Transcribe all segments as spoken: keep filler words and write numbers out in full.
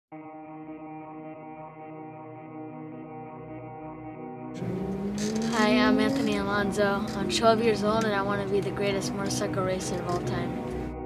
Hi, I'm Anthony Alonso. I'm twelve years old and I want to be the greatest motorcycle racer of all time.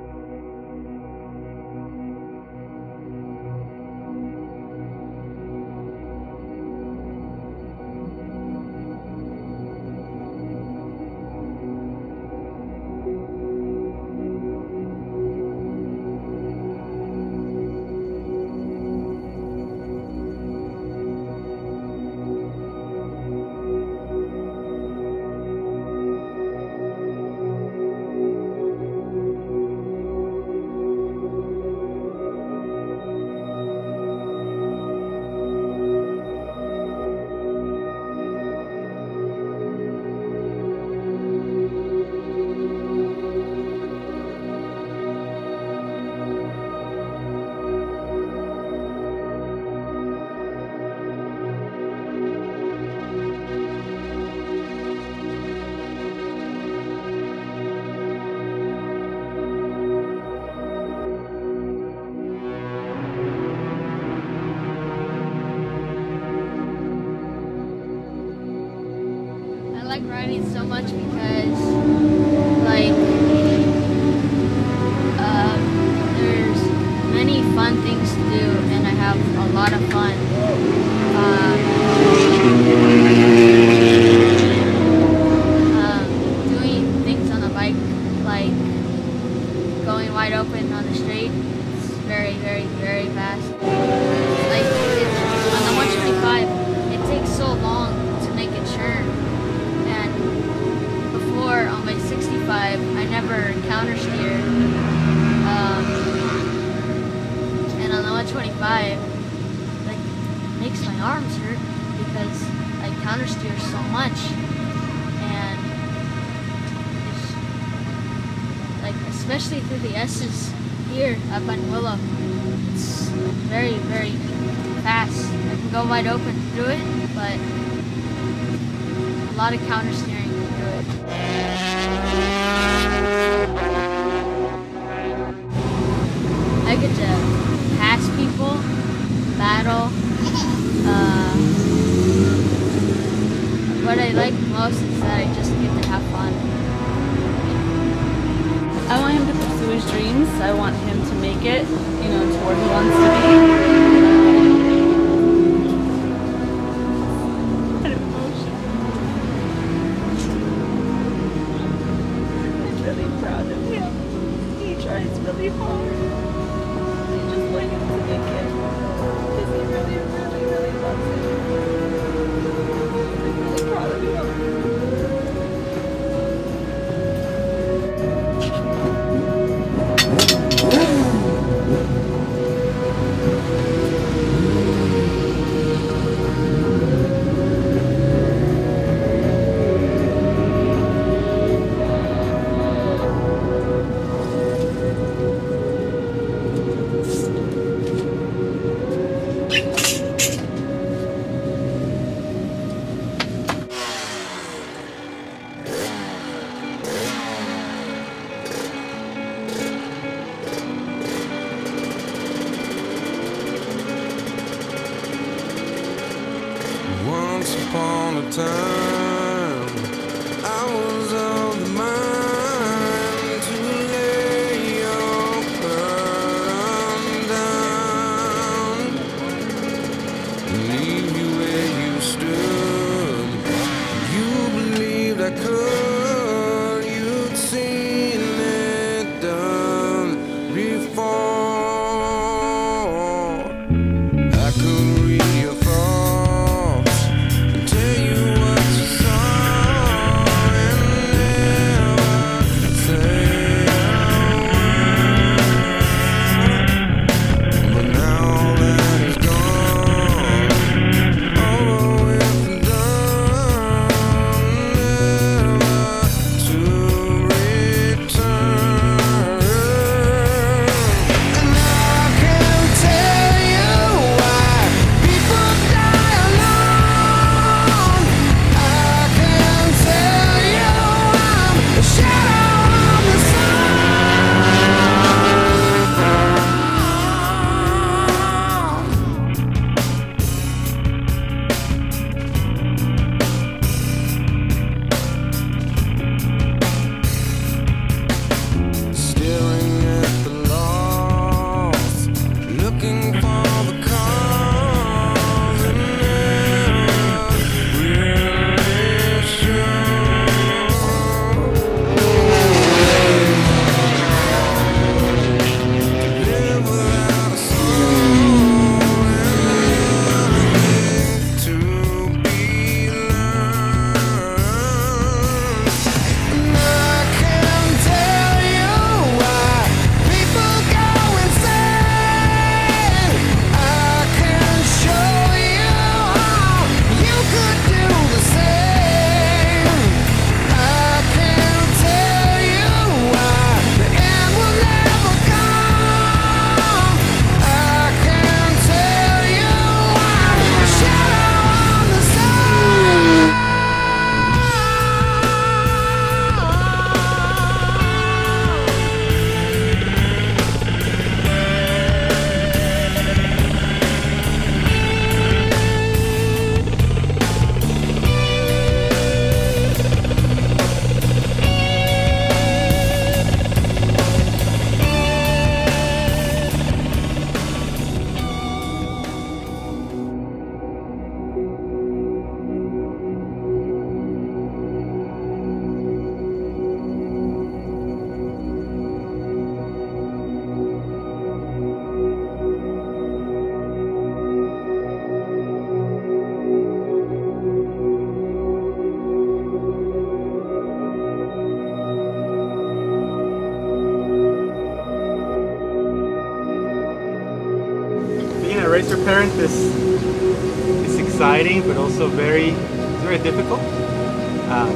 I like riding so much because, like, uh, there's many fun things to do, and I have a lot of fun. Uh, um, doing things on the bike, like going wide open on the straight, it's very, very, very fast. Like, it's, on the one twenty-five, it takes so long to make a turn. On my sixty-five, I never counter steered, um, and on the one twenty-five, like, it makes my arms hurt because I counter steer so much, and it's, like, especially through the S's here up on Willow, it's very, very fast. I can go wide open through it, but a lot of counter steering through it. I get to pass people, battle. Uh, what I like most is that I just get to have fun. I want him to pursue his dreams. I want him to make it, you know, to where he wants to be. It's really hard. I just want him to make it because he really, really, really loves it. I'm really proud of him. Once upon a time, I was of the mind to lay your burden down, leave you where you stood. You believed I could, you'd seen it done before. I could read your thoughts, tell you what to say. looking for the cause and never really sure. Live without a soul and to be learned. And I can tell you why people go insane. I can show you how you could do the same. I can tell you why the end will never come. I can tell you why the shadow on the sun. Being a racer parent is is exciting, but also very it's very difficult um,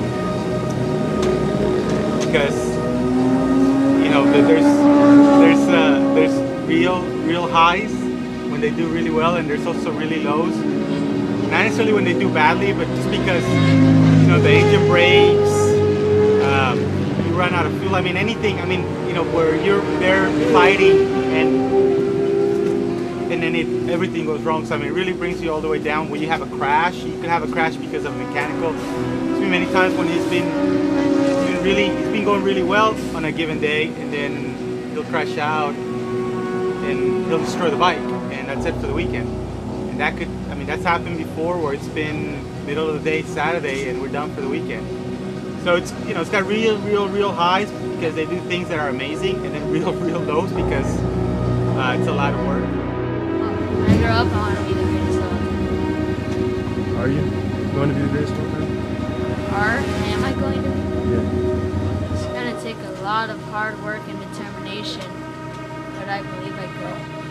because you know there- there's there's uh, there's real real highs when they do really well, and there's also really lows. Not necessarily when they do badly, but just because you know the engine breaks, um, you run out of fuel. I mean anything. I mean you know where you're there fighting and. and then it, everything goes wrong. So I mean, it really brings you all the way down. When you have a crash, you could have a crash because of mechanical. There's been many times when he's been, he's been really, he's been going really well on a given day, and then he'll crash out and he'll destroy the bike, and that's it for the weekend. And that could, I mean, that's happened before where it's been middle of the day, Saturday, and we're done for the weekend. So it's, you know, it's got real, real, real highs because they do things that are amazing, and then real, real lows because uh, it's a lot of work. When I grow up, I want to be the greatest of all time. Are you going to be the greatest of all time? Or am I going to be? Yeah. It's going to take a lot of hard work and determination, but I believe I will.